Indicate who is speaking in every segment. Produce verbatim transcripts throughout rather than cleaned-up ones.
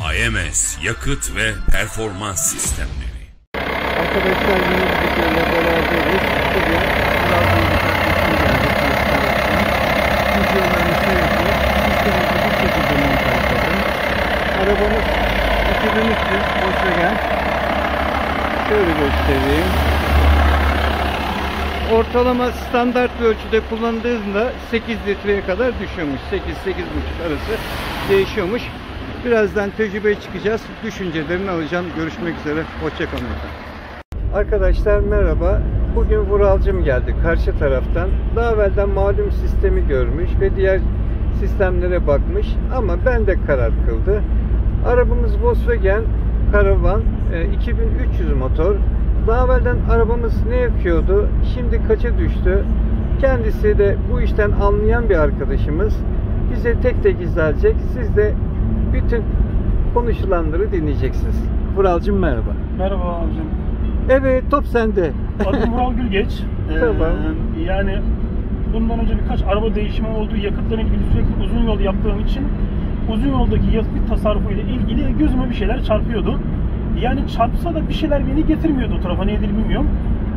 Speaker 1: A M S Yakıt ve Performans Sistemleri.
Speaker 2: Arkadaşlar yeni bir videoyla beraberiz. Bugün Trabzon'da kardeşim geldi. Videolarını seyredip sistemimizi bu şekilde montajladım. Arabamız iki bin üç yüz Volkswagen. Şöyle göstereyim. Ortalama standart bir ölçüde kullandığında sekiz litreye kadar düşüyormuş. sekiz sekiz buçuk arası değişiyormuş. Birazdan tecrübeye çıkacağız. Düşüncelerini alacağım. Görüşmek üzere. Hoşçakalın. Arkadaşlar merhaba. Bugün Vuralcım geldi karşı taraftan. Daha evvelden malum sistemi görmüş ve diğer sistemlere bakmış. Ama ben de karar kıldı. Arabamız Volkswagen Caravan iki bin üç yüz motor. Daha evvelden arabamız ne yakıyordu? Şimdi kaça düştü? Kendisi de bu işten anlayan bir arkadaşımız. Bize tek tek izah edecek. Siz de bütün konuşulanları dinleyeceksiniz. Vuralcım merhaba.
Speaker 3: Merhaba abicim.
Speaker 2: Evet, top sende.
Speaker 3: Adım Vural Gülgeç. Ee,
Speaker 2: Tamam.
Speaker 3: Yani bundan önce birkaç araba değişimi olduğu, yakıtla ilgili sürekli uzun yol yaptığım için uzun yoldaki yakıt tasarrufu ile ilgili gözüme bir şeyler çarpıyordu. Yani çarpsa da bir şeyler beni getirmiyordu o tarafa, nedir bilmiyorum.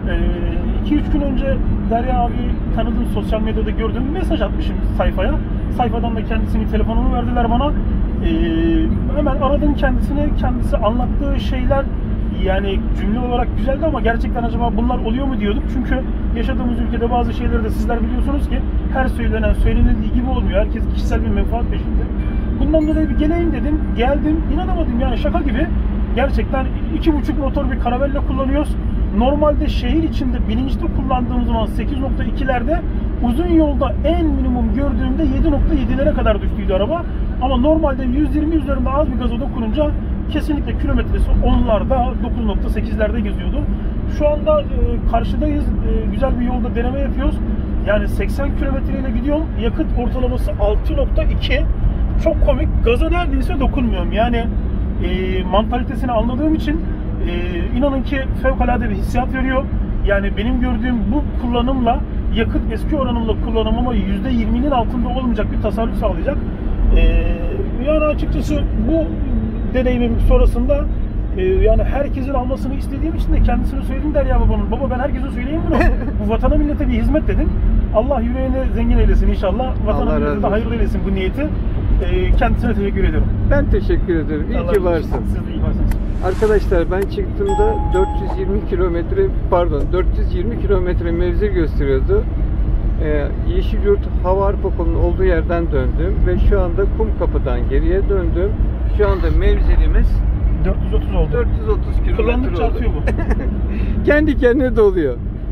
Speaker 3: iki üç gün önce Derya abi tanıdığım, sosyal medyada gördüğüm mesaj atmışım sayfaya. Sayfadan da kendisinin telefonumu verdiler bana. Ee, hemen aradım kendisini. Kendisi anlattığı şeyler yani cümle olarak güzeldi ama gerçekten acaba bunlar oluyor mu diyordum. Çünkü yaşadığımız ülkede bazı şeyleri de sizler biliyorsunuz ki her söylenen söylenildiği gibi olmuyor. Herkes kişisel bir menfaat peşinde. Bundan dolayı bir geleyim dedim. Geldim. İnanamadım yani, şaka gibi. Gerçekten iki buçuk motor bir Caravelle kullanıyoruz. Normalde şehir içinde bilinçli kullandığımız zaman sekiz nokta ikilerde, uzun yolda en minimum gördüğümde yedi nokta yedilere kadar düştüydü araba. Ama normalde yüz yirmi üzerinde az bir gaza dokununca kesinlikle kilometresi onlarda, dokuz nokta sekizlerde geziyordu. Şu anda e, karşıdayız. E, güzel bir yolda deneme yapıyoruz. Yani seksen kilometreyle gidiyorum. Yakıt ortalaması altı nokta iki. Çok komik. Gaza neredeyse dokunmuyorum. Yani e, mantalitesini anladığım için e, inanın ki fevkalade bir hissiyat veriyor. Yani benim gördüğüm bu kullanımla yakıt eski oranımla kullanımıma yüzde yirminin altında olmayacak bir tasarruf sağlayacak. E, yani açıkçası bu deneyimim sonrasında e, yani herkesin almasını istediğim için de kendisine söyledim Derya babanın. Baba ben herkese söyleyeyim bunu. Bu vatana millete bir hizmet dedim. Allah yüreğini zengin eylesin inşallah. Vatana millete de hayırlı eylesin bu niyeti. E, kendisine teşekkür ediyorum.
Speaker 2: Ben teşekkür ederim. İyi
Speaker 3: Allah
Speaker 2: ki varsın.
Speaker 3: Siz de iyi varsınız.
Speaker 2: Arkadaşlar ben çıktığımda dört yüz yirmi kilometre pardon dört yüz yirmi kilometre mevzi gösteriyordu. Ee, Yeşilyurt Hava Harp Okulu'nun olduğu yerden döndüm ve şu anda Kumkapı'dan geriye döndüm. Şu anda mevzilimiz
Speaker 3: dört yüz otuz oldu.
Speaker 2: dört yüz otuz kilometre oldu.
Speaker 3: Kullandıkça artıyor bu.
Speaker 2: Kendi kendine doluyor.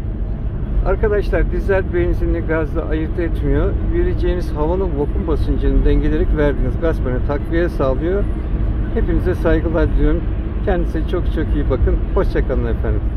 Speaker 2: Arkadaşlar dizel benzinli gazla ayırt etmiyor. Vereceğiniz havanın vakum basıncını dengeleyerek verdiğiniz gaz paneli takviye sağlıyor. Hepinize saygılar diliyorum. Kendinize çok çok iyi bakın. Hoşça kalın efendim.